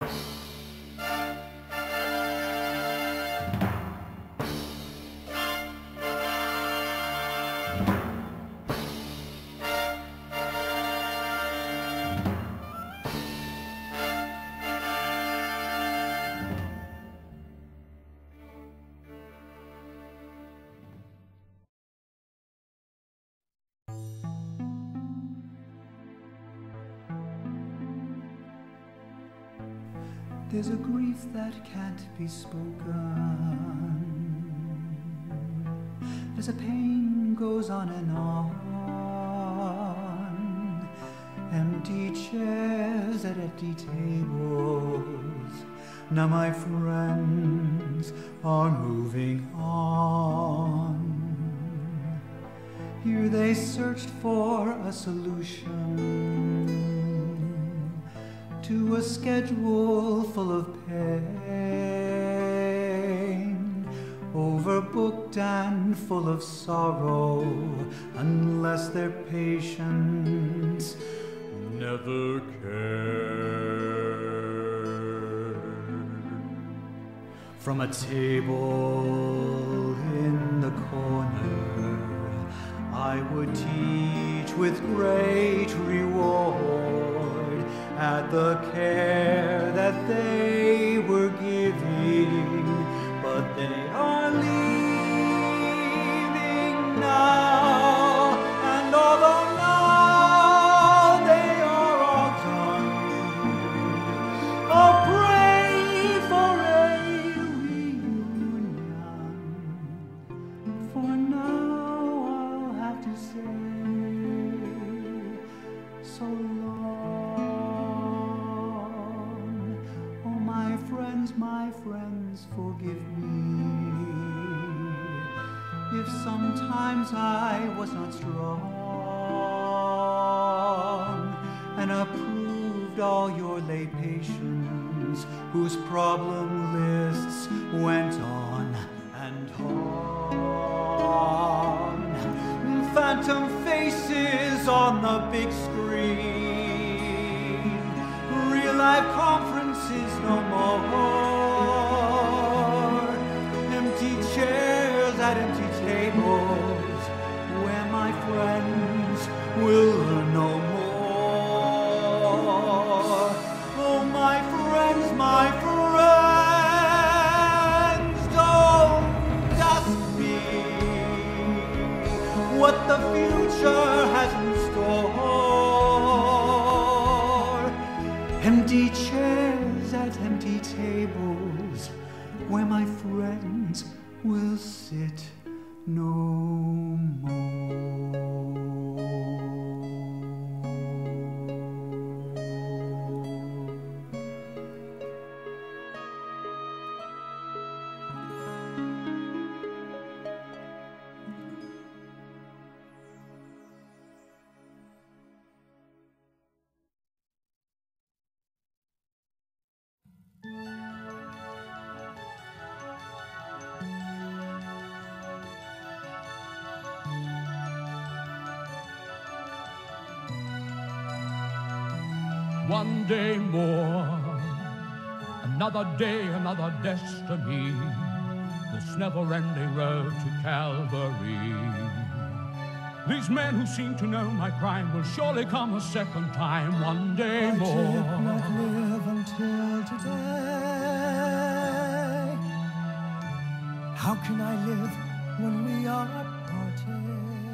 There's a grief that can't be spoken. There's a pain goes on and on. Empty chairs at empty tables. Now my friends are moving on. Here they searched for a solution to a schedule full of pain, overbooked and full of sorrow, unless their patients never cared. From a table in the corner, I would teach with great reward at the care that they were giving, but they are leaving now, and although now they are all done, I'll pray for a reunion. For now I'll have to say so long. My friends, forgive me if sometimes I was not strong and approved all your late patients whose problem lists went on and on. Phantom faces on the big screen, real life conferences no more. Empty chairs at empty tables, where my friends will learn no more. Oh, my friends, don't ask me what the future has in store. Empty chairs at empty tables, where my friends will sit no more. One day more, another day, another destiny, this never-ending road to Calvary. These men who seem to know my crime will surely come a second time, one day more. I did not live until today. How can I live when we are parted?